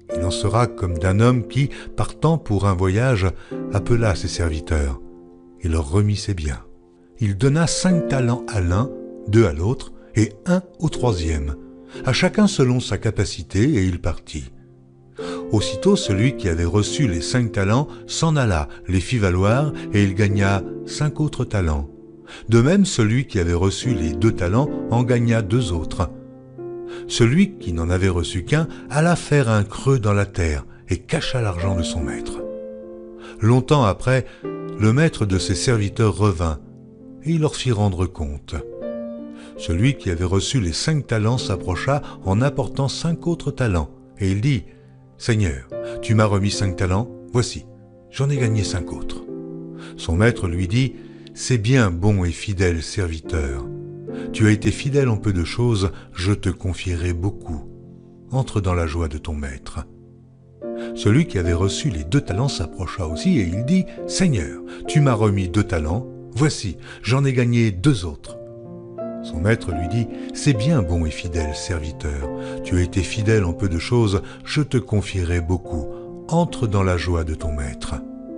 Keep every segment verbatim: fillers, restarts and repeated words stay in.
Il en sera comme d'un homme qui, partant pour un voyage, appela ses serviteurs et leur remit ses biens. Il donna cinq talents à l'un, deux à l'autre et un au troisième, à chacun selon sa capacité, et il partit. Aussitôt celui qui avait reçu les cinq talents s'en alla, les fit valoir, et il gagna cinq autres talents. De même, celui qui avait reçu les deux talents en gagna deux autres. Celui qui n'en avait reçu qu'un alla faire un creux dans la terre et cacha l'argent de son maître. Longtemps après, le maître de ses serviteurs revint, et il leur fit rendre compte. Celui qui avait reçu les cinq talents s'approcha en apportant cinq autres talents, et il dit « Seigneur, tu m'as remis cinq talents, voici, j'en ai gagné cinq autres. » Son maître lui dit « C'est bien, bon et fidèle serviteur. Tu as été fidèle en peu de choses, je te confierai beaucoup. Entre dans la joie de ton maître. » Celui qui avait reçu les deux talents s'approcha aussi, et il dit « Seigneur, tu m'as remis deux talents, voici, j'en ai gagné deux autres. » Son maître lui dit « C'est bien, bon et fidèle serviteur. Tu as été fidèle en peu de choses, je te confierai beaucoup. Entre dans la joie de ton maître. »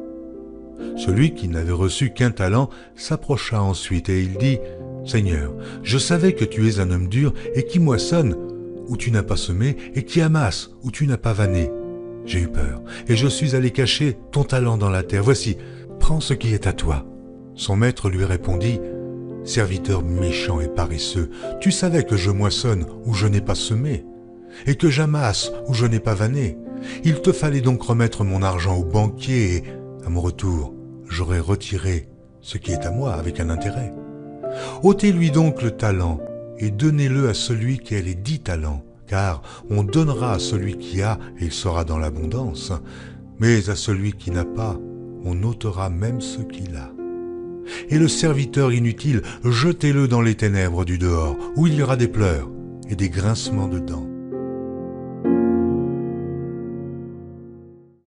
Celui qui n'avait reçu qu'un talent s'approcha ensuite, et il dit « Seigneur, je savais que tu es un homme dur et qui moissonne où tu n'as pas semé et qui amasse où tu n'as pas vanné. J'ai eu peur, et je suis allé cacher ton talent dans la terre. Voici, prends ce qui est à toi. » Son maître lui répondit « Serviteur méchant et paresseux, tu savais que je moissonne où je n'ai pas semé, et que j'amasse où je n'ai pas vanné. Il te fallait donc remettre mon argent au banquier, et, à mon retour, j'aurais retiré ce qui est à moi avec un intérêt. Ôtez-lui donc le talent, et donnez-le à celui qui a les dix talents, car on donnera à celui qui a, et il sera dans l'abondance, mais à celui qui n'a pas, on ôtera même ce qu'il a. Et le serviteur inutile, jetez-le dans les ténèbres du dehors, où il y aura des pleurs et des grincements de dents.